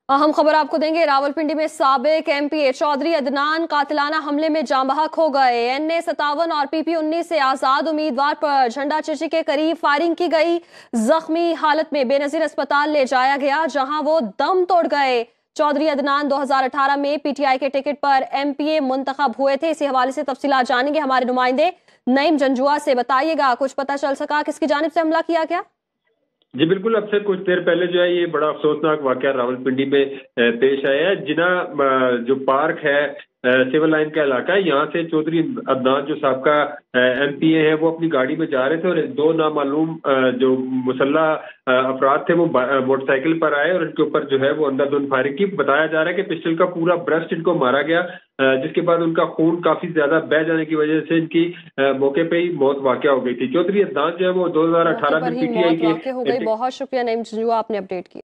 अहम खबर आपको देंगे। रावलपिंडी में साबिक एमपीए चौधरी अदनान कातिलाना हमले में जाँ बहक हो गए। NA-57 और PP-19 से आजाद उम्मीदवार पर झंडा चिची के करीब फायरिंग की गई। जख्मी हालत में बेनजीर अस्पताल ले जाया गया, जहां वो दम तोड़ गए। चौधरी अदनान 2018 में PTI के टिकट पर MPA मुंतखब हुए थे। इसी हवाले से तफसीलात जानेंगे हमारे नुमाइंदे नईम जंजुआ से। बताइएगा, कुछ पता चल सका किसकी जानिब से हमला किया गया? जी बिल्कुल। अब से कुछ देर पहले जो है ये बड़ा अफसोसनाक वाकया रावलपिंडी में पेश आया है। जिना जो पार्क है, सिविल लाइन का इलाका है, यहाँ से चौधरी अदनान जो साबका MPA है वो अपनी गाड़ी में जा रहे थे और दो नामालूम जो मुसल्लह अफराद थे वो मोटरसाइकिल पर आए और इनके ऊपर जो है वो अंधाधुंध फायरिंग की। बताया जा रहा है कि पिस्टल का पूरा ब्रस्ट इनको मारा गया, जिसके बाद उनका खून काफी ज्यादा बह जाने की वजह से इनकी मौके पे ही मौत वाकया हो गई थी। चौधरी अदनान जो है वो 2018 में PTI के बहुत शुक्रिया नईम जंजुआ, आपने अपडेट किया।